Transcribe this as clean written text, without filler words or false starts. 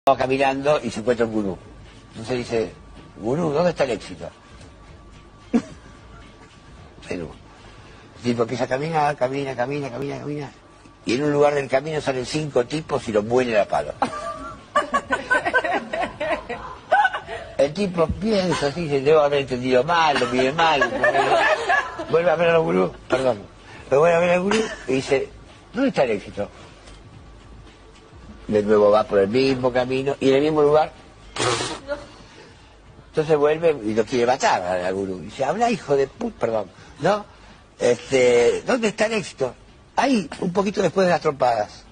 Va caminando y se encuentra un gurú. Entonces dice, gurú, ¿dónde está el éxito? Perú. El tipo empieza a caminar, camina. Y en un lugar del camino salen 5 tipos y los muelen a palo. El tipo piensa así, dice, debo haber entendido mal, lo pide mal. Vuelve a ver al gurú, perdón. Lo vuelve a ver al gurú y dice, ¿dónde está el éxito? De nuevo va por el mismo camino y en el mismo lugar. Entonces vuelve y lo quiere matar al gurú. Y dice, habla hijo de puta, perdón, ¿no? ¿Dónde está el éxito? Ahí, un poquito después de las trompadas.